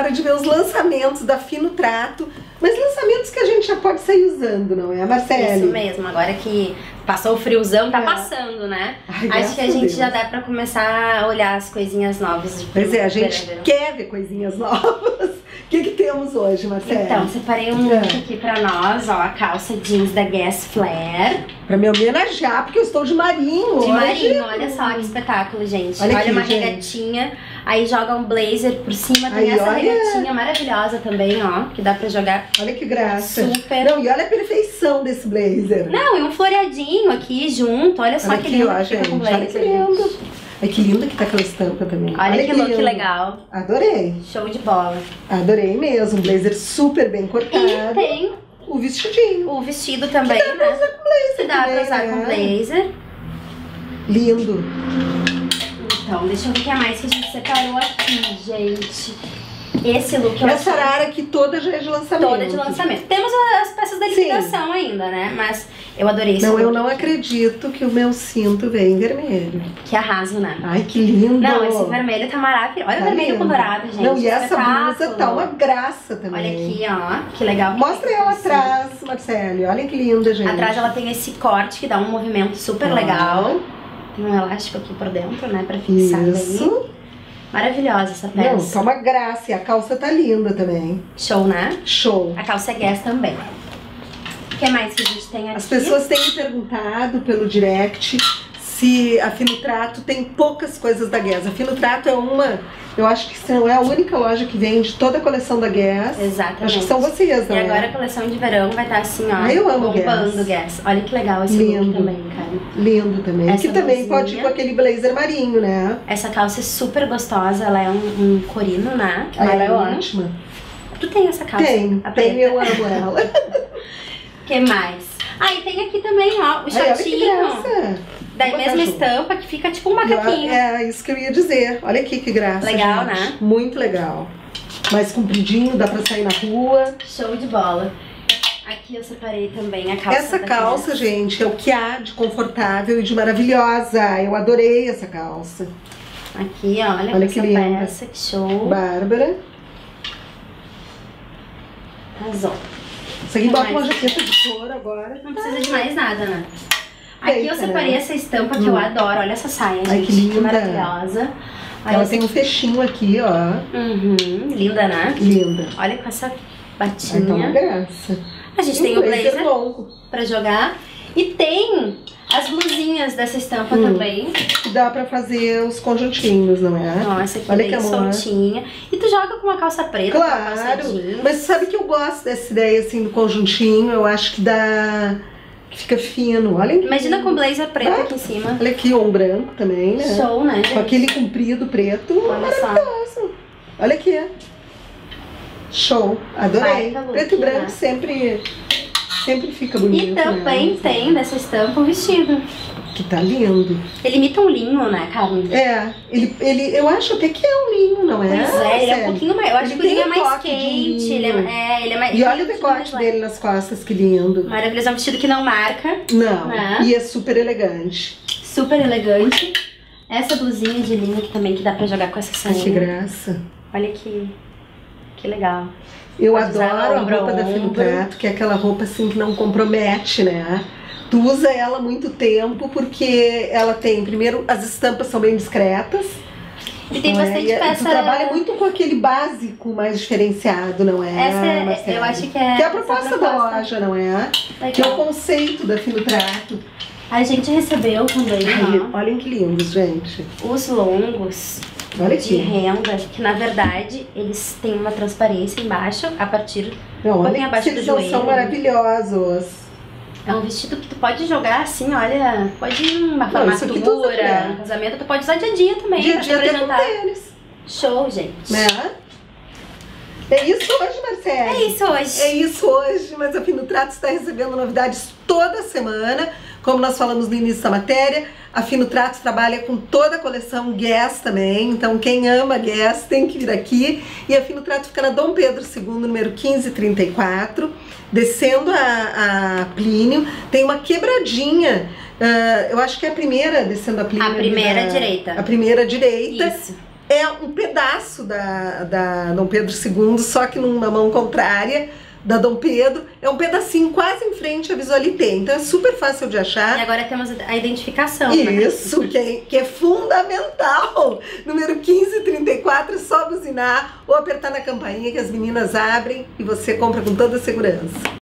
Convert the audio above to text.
hora de ver os lançamentos da Fino Trato, mas lançamentos que a gente já pode sair usando, não é, Marcele? Isso mesmo, agora que passou o friozão, tá passando, né? Ai, acho que a gente já dá pra começar a olhar as coisinhas novas. Pois é, a gente quer ver coisinhas novas. O que temos hoje, Marcele? Então, separei um look aqui pra nós, ó, a calça jeans da Guess Flare. Pra me homenagear, porque eu estou de marinho hoje. De marinho, olha só que espetáculo, gente. Olha aqui, uma regatinha, aí joga um blazer por cima, tem essa regatinha maravilhosa também, ó, que dá pra jogar. Olha que graça. Super. Não, e olha a perfeição desse blazer. Não, e um floreadinho aqui junto, olha só que lindo que fica com blazer. Olha que lindo. Ai, que linda que tá aquela estampa também. Olha que look legal. Adorei. Show de bola. Adorei mesmo. Um blazer super bem cortado. E tem o vestidinho. O vestido também, que dá pra usar com blazer. Que dá pra usar com blazer. Lindo. Então, deixa eu ver o que mais que a gente separou aqui, gente. Esse look... Essa arara aqui toda já é de lançamento. Toda de lançamento. Temos as peças da liquidação ainda, né? Mas eu adorei esse look. Não, eu não aqui. Acredito que o meu cinto veio em vermelho. Que arraso, né? Ai, que lindo. Não, esse vermelho tá maravilhoso. Olha o vermelho com dourado, gente. Não, e essa blusa tá uma graça também. Olha aqui, ó. Que legal. Mostra ela atrás, Marcele. Olha que linda, gente. Atrás ela tem esse corte que dá um movimento super legal. Tem um elástico aqui por dentro, né? Pra fixar bem. Maravilhosa essa peça. Não, tá uma graça. E a calça tá linda também. Show, né? Show. A calça é Guess também. O que mais que a gente tem aqui? As pessoas têm me perguntado pelo direct se a Fino Trato tem poucas coisas da Guess. A Fino Trato é uma... Eu acho que não é a única loja que vende toda a coleção da Guess. Exatamente. Acho que são vocês, não é? E agora a coleção de verão vai estar assim, ó. Eu amo bombando Guess. Olha que legal esse look também, cara. Lindo também. Essa que também pode ir com aquele blazer marinho, né? Essa calça é super gostosa. Ela é um corino, né? Ela é ótima. Tu tem essa calça? Tenho, eu amo ela. Que mais? Ah, e tem aqui também, ó, o shortinho. Da mesma estampa, que fica tipo um macaquinho. É, isso que eu ia dizer. Olha aqui que graça, legal, gente. Né? Muito legal. Mais compridinho, dá pra sair na rua. Show de bola. Aqui eu separei também a calça. Essa calça, gente, é o que há de confortável e de maravilhosa. Eu adorei essa calça. Aqui, olha que linda. Peça, que show. Bárbara. Arrasou. Isso aqui bota uma jaqueta de couro agora. Não precisa de mais nada, né? Aqui eu separei essa estampa que eu adoro. Olha essa saia, gente. Ai, que linda. Maravilhosa. Ela tem um fechinho aqui, ó. Linda, né? Linda. Olha com essa batinha. Ai, tá uma graça. A gente tem o blazer longo pra jogar. E tem as blusinhas dessa estampa também. Dá pra fazer os conjuntinhos, não é? Nossa, aqui olha bem soltinha. E tu joga com uma calça preta, claro, com uma calça jeans. Mas sabe que eu gosto dessa ideia assim do conjuntinho. Eu acho que dá... que fica fino. Olha aqui. Imagina com blazer preto aqui em cima. Olha aqui, um branco também, né? Show, né, gente? Com aquele comprido preto. Olha só. Olha aqui. Show. Adorei. Look, preto e branco, né? Sempre fica bonito. E também tem dessa estampa o vestido. Que tá lindo. Ele imita um linho, né, Carmen? É, eu acho até que é um linho, não é? Pois é, ele é um pouquinho mais. Eu acho que o linho é mais quente. Ele é mais. E olha o decote dele nas costas, que lindo. Maravilhoso, é um vestido que não marca. Não, né? E é super elegante. Super elegante. Essa blusinha de linho aqui também, que dá pra jogar com essa saia. Que graça. Olha que legal. Eu adoro a roupa da Fino Trato, que é aquela roupa assim que não compromete, né? Tu usa ela há muito tempo porque ela tem, primeiro, as estampas são bem discretas. E tem bastante peça... Tu trabalha muito com aquele básico mais diferenciado, não é? Essa eu acho que é... Que é a proposta da loja, não é? Legal. Que é o conceito da Fino Trato. A gente recebeu também, ó. Olhem que lindos, gente. Os longos. Olha de renda, que na verdade eles têm uma transparência embaixo, a partir um pouquinho abaixo do joelho. Eles são maravilhosos. É um vestido que tu pode jogar assim, olha, pode ir numa formatura, um casamento, tu pode usar dia a dia também. Dia a dia até com tênis. Show, gente. Né? É isso hoje, Marcele? É isso hoje. É isso hoje, mas a Fino Trato está recebendo novidades toda semana. Como nós falamos no início da matéria, a Fino Trato trabalha com toda a coleção Guess também. Então quem ama Guess tem que vir aqui. E a Fino Trato fica na Dom Pedro II, número 1534, descendo a Plínio. Tem uma quebradinha, eu acho que é a primeira descendo a Plínio. A primeira direita. A primeira direita. Isso. É um pedaço da Dom Pedro II, só que numa mão contrária da Dom Pedro. É um pedacinho quase em frente à Visualité, então é super fácil de achar. E agora temos a identificação. Isso, né? que é fundamental. Número 1534, é só buzinar ou apertar na campainha que as meninas abrem e você compra com toda a segurança.